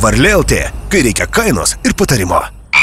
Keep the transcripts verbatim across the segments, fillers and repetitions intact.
Varlė L T, kai reikia kainos ir patarimo.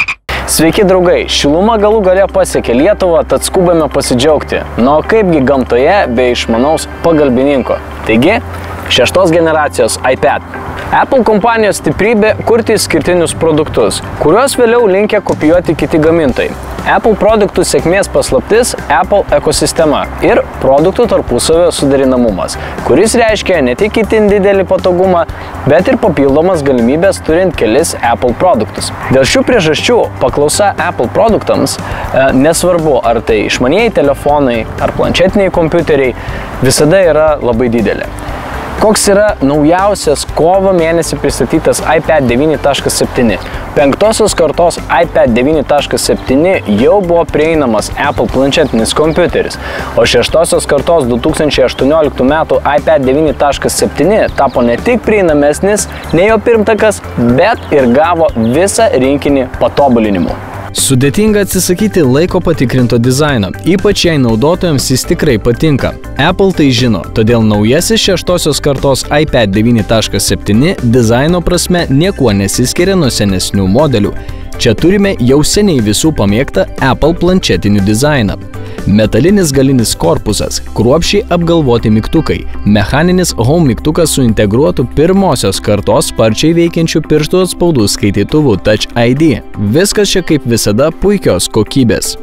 Sveiki draugai, šiluma galų gale pasiekė Lietuvą, tad skubame pasidžiaugti. Nu, kaipgi gamtoje be išmanaus pagalbininko. Taigi, šeštos generacijos iPad. Apple kompanijos stiprybė kurti išskirtinius produktus, kuriuos vėliau linkę kopijuoti kiti gamintojai. Apple produktų sėkmės paslaptis – Apple ekosistema ir produktų tarpusavio suderinamumas, kuris reiškia ne tik itin didelį patogumą, bet ir papildomas galimybės turint kelis Apple produktus. Dėl šių priežasčių paklausa Apple produktams, e, nesvarbu ar tai išmanieji telefonai ar planšetiniai kompiuteriai, visada yra labai didelė. Koks yra naujausias kovo mėnesį pristatytas iPad devyni taškas septyni? Penktosios kartos iPad devyni taškas septyni jau buvo prieinamas Apple planšetinis kompiuteris, o šeštosios kartos du tūkstančiai aštuonioliktų metų iPad devyni taškas septyni tapo ne tik prieinamesnis, nei jo pirmtakas, bet ir gavo visą rinkinį patobulinimų. Sudėtinga atsisakyti laiko patikrinto dizaino, ypač jei naudotojams jis tikrai patinka. Apple tai žino, todėl naujasis šeštosios kartos iPad devyni taškas septyni dizaino prasme niekuo nesiskiria nuo senesnių modelių. Čia turime jau seniai visų pamėgtą Apple planšetinių dizainą. Metalinis galinis korpusas, kruopščiai apgalvoti mygtukai, mechaninis home mygtukas su integruotu pirmosios kartos sparčiai veikiančių pirštų atspaudų skaitytuvu Touch I D. Viskas čia kaip visada puikios kokybės.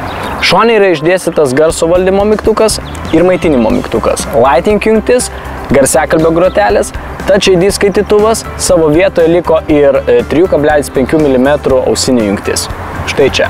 Šone yra išdėstytas garso valdymo mygtukas ir maitinimo mygtukas, lighting jungtis, garsiakalbio grotelės, Touch I D skaitytuvas, savo vietoje liko ir trijų kablelis penkių milimetrų ausinė jungtis. Štai čia.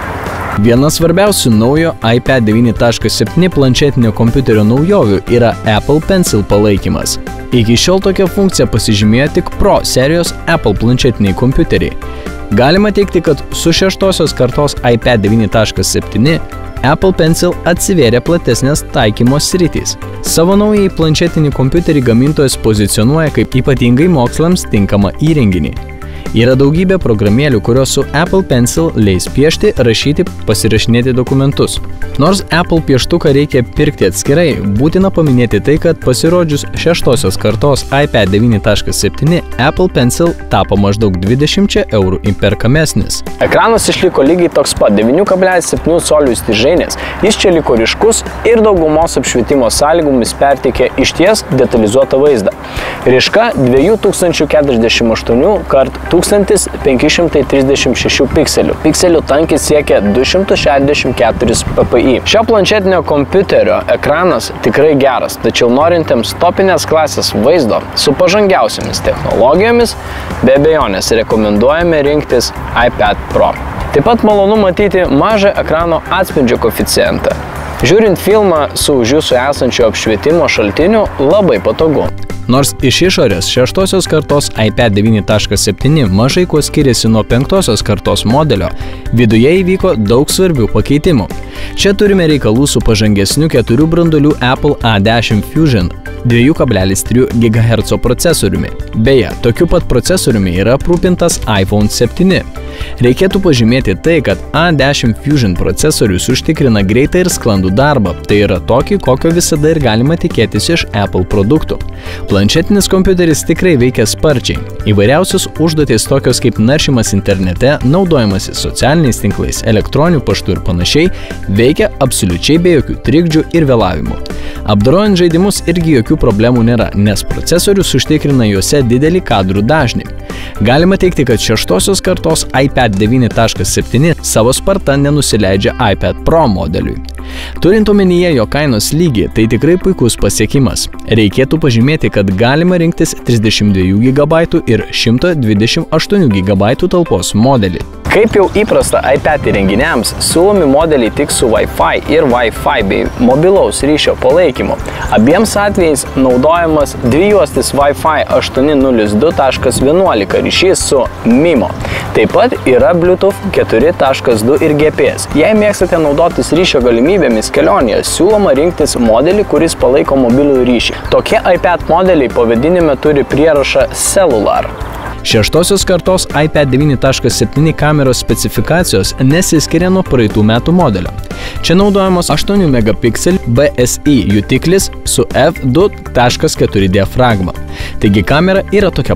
Viena svarbiausių naujo iPad devyni taškas septyni planšetinio kompiuterio naujovių yra Apple Pencil palaikymas. Iki šiol tokia funkcija pasižymėjo tik Pro serijos Apple planšetiniai kompiuteriai. Galima teigti, kad su šeštosios kartos iPad devyni taškas septyni Apple Pencil atsivėrė platesnės taikymo sritys. Savo naująjį planšetinį kompiuterį gamintojas pozicionuoja kaip ypatingai mokslams tinkamą įrenginį. Yra daugybė programėlių, kurios su Apple Pencil leis piešti, rašyti, pasirašinėti dokumentus. Nors Apple pieštuką reikia pirkti atskirai, būtina paminėti tai, kad pasirodžius šeštosios kartos iPad devyni taškas septyni, Apple Pencil tapo maždaug dvidešimčia eurų įperkamesnis. Ekranas išliko lygiai toks pat devynių kablelis septynių colių įstrižainės, jis čia liko ryškus ir daugumos apšvietimo sąlygomis perteikė išties detalizuotą vaizdą. Ryška dviejų tūkstančių keturiasdešimt aštuonių kart tūkstantis penki šimtai trisdešimt šeši pikselių. Pikselių tankis siekia du šimtus šešiasdešimt keturis ppi. Šio planšetinio kompiuterio ekranas tikrai geras, tačiau norintiems topinės klasės vaizdo su pažangiausiamis technologijomis, be abejonės rekomenduojame rinktis iPad Pro. Taip pat malonu matyti mažą ekrano atspindžio koeficientą. Žiūrint filmą su už jūsų esančio apšvietimo šaltiniu labai patogu. Nors iš išorės šeštosios kartos iPad devyni taškas septyni mažai kuo skiriasi nuo penktosios kartos modelio, viduje įvyko daug svarbių pakeitimų. Čia turime reikalų su pažangesniu keturių branduolių Apple A dešimt Fusion dviejų kablelis trijų gigaherco procesoriumi. Beje, tokiu pat procesoriumi yra aprūpintas iPhone septyni. Reikėtų pažymėti tai, kad A dešimt Fusion procesorius užtikrina greitą ir sklandų darbą, tai yra tokį, kokio visada ir galima tikėtis iš Apple produktų. Planšetinis kompiuteris tikrai veikia sparčiai. Įvairiausios užduotys tokios kaip naršymas internete, naudojimasis socialiniais tinklais, elektroniniu paštu ir panašiai veikia absoliučiai be jokių trikdžių ir vėlavimų. Apdorojant žaidimus irgi jokių problemų nėra, nes procesorius užtikrina juose didelį kadrų dažnį. Galima teigti, kad šeštosios kartos iPad devyni taškas septyni savo sparta nenusileidžia iPad Pro modeliui. Turint omenyje jo kainos lygį, tai tikrai puikus pasiekimas. Reikėtų pažymėti, kad galima rinktis trisdešimt dviejų gigabaitų ir šimto dvidešimt aštuonių gigabaitų talpos modelį. Kaip jau įprasta iPad įrenginiams, siūlomi modeliai tik su Wi-Fi ir Wi-Fi bei mobilaus ryšio palaikymu. Abiems atvejais naudojamas dvijuostis Wi-Fi aštuoni nulis du taškas vienuolika ryšys su MIMO. Taip pat yra Bluetooth keturi taškas du ir G P S. Jei mėgstate naudotis ryšio galimybėmis kelionėje, siūloma rinktis modelį, kuris palaiko mobilų ryšį. Tokie iPad modeliai pavadinime turi prierašą Cellular. Šeštosios kartos iPad devyni taškas septyni kameros specifikacijos nesiskiria nuo praeitų metų modelio. Čia naudojamos aštuonių megapikselių B S I jutiklis su F du taškas keturi diafragma. Taigi kamera yra tokia pat.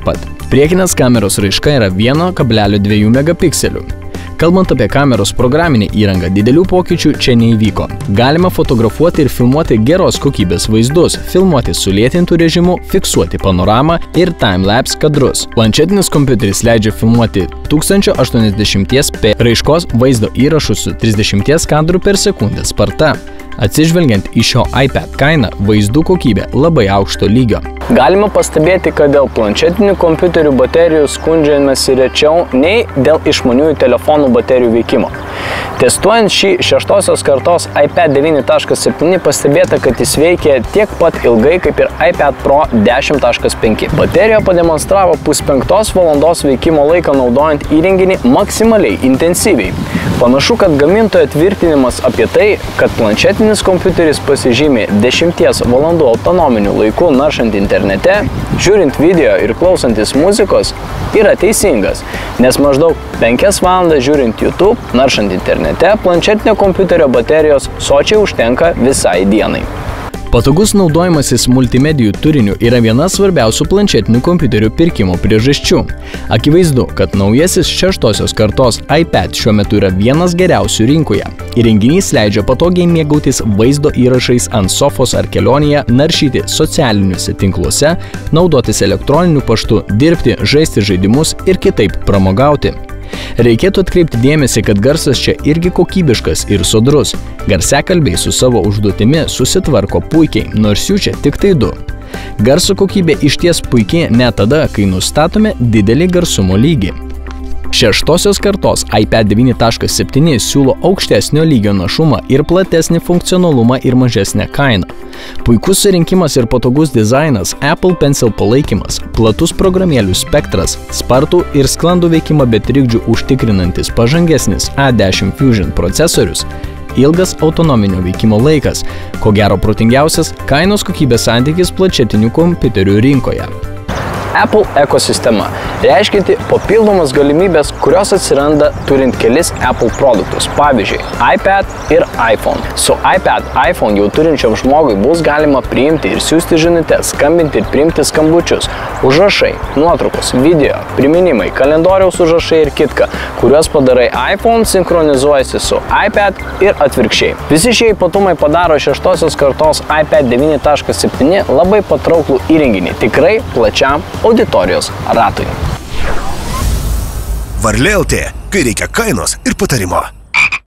Priekinės kameros raiška yra vieno kablelis dviejų megapikselių. Kalbant apie kameros programinę įrangą, didelių pokyčių čia neįvyko. Galima fotografuoti ir filmuoti geros kokybės vaizdus, filmuoti sulėtintų režimu, fiksuoti panoramą ir timelapse kadrus. Planšetinis kompiuteris leidžia filmuoti tūkstantis aštuoniasdešimt p raiškos vaizdo įrašus su trisdešimties kadrų per sekundę sparta. Atsižvelgiant į šio iPad kainą, vaizdų kokybė labai aukšto lygio. Galima pastebėti, kad dėl planšetinių kompiuterių baterijų skundžiamasi rečiau nei dėl išmaniųjų telefonų baterijų veikimo. Testuojant šį šeštosios kartos iPad devyni taškas septyni pastebėta, kad jis veikia tiek pat ilgai kaip ir iPad Pro dešimt taškas penki. Baterija pademonstravo puspenktos valandos veikimo laiką naudojant įrenginį maksimaliai intensyviai. Panašu, kad gamintojo tvirtinimas apie tai, kad planšetinis kompiuteris pasižymė dešimties valandų autonominiu laiku naršant internete, žiūrint video ir klausantis muzikos, yra teisingas, nes maždaug penkias valandas žiūrint YouTube, naršant internete, planšetinio kompiuterio baterijos sočiai užtenka visai dienai. Patogus naudojimasis multimedijų turiniu yra viena svarbiausių planšetinių kompiuterių pirkimo priežasčių. Akivaizdu, kad naujasis šeštosios kartos iPad šiuo metu yra vienas geriausių rinkoje. Įrenginys leidžia patogiai mėgautis vaizdo įrašais ant sofos ar kelionėje, naršyti socialiniuose tinkluose, naudotis elektroniniu paštu, dirbti, žaisti žaidimus ir kitaip pramogauti. Reikėtų atkreipti dėmesį, kad garsas čia irgi kokybiškas ir sodrus. Garsiakalbiai su savo užduotimi susitvarko puikiai, nors jų čia tik tai du. Garso kokybė išties puikiai net tada, kai nustatome didelį garsumo lygį. Šeštosios kartos iPad devyni taškas septyni siūlo aukštesnio lygio našumą ir platesnį funkcionalumą ir mažesnę kainą. Puikus surinkimas ir patogus dizainas, Apple Pencil palaikymas, platus programėlių spektras, spartų ir sklandų veikimą be trikdžių užtikrinantis pažangesnis A dešimt Fusion procesorius, ilgas autonominio veikimo laikas, ko gero protingiausias kainos kokybės santykis planšetinių kompiuterių rinkoje. Apple ekosistema reiškinti papildomas galimybės, kurios atsiranda turint kelis Apple produktus, pavyzdžiui, iPad ir iPhone. Su iPad, iPhone jau turinčiam žmogui bus galima priimti ir siųsti žinutes, skambinti ir priimti skambučius, užrašai, nuotraukos, video, priminimai, kalendoriaus užrašai ir kitka, kuriuos padarai iPhone sinchronizuojasi su iPad ir atvirkščiai. Visi šie ypatumai padaro šeštosios kartos iPad devyni taškas septyni labai patrauklų įrenginį, tikrai plačiam auditorijos ratui. Varlė L T, kai reikia kainos ir patarimo.